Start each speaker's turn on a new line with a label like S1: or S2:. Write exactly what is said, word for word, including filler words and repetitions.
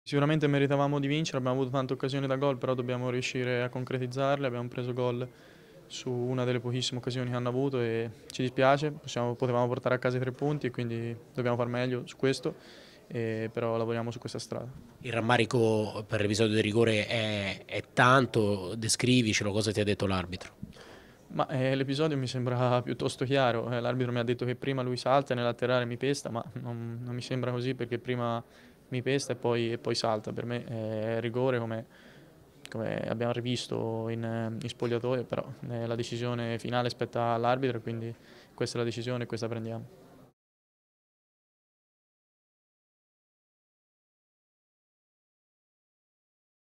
S1: Sicuramente meritavamo di vincere, abbiamo avuto tante occasioni da gol, però dobbiamo riuscire a concretizzarle. Abbiamo preso gol su una delle pochissime occasioni che hanno avuto e ci dispiace, possiamo, potevamo portare a casa i tre punti e quindi dobbiamo far meglio su questo, e però lavoriamo su questa strada.
S2: Il rammarico per l'episodio di rigore è, è tanto, descrivicelo, cosa ti ha detto l'arbitro?
S1: Ma eh, l'episodio mi sembra piuttosto chiaro, eh, l'arbitro mi ha detto che prima lui salta e nel laterale mi pesta, ma non, non mi sembra così perché prima mi pesta e poi, e poi salta. Per me è rigore come, come abbiamo rivisto in, in spogliatoio, però eh, la decisione finale spetta all'arbitro e quindi questa è la decisione e questa prendiamo.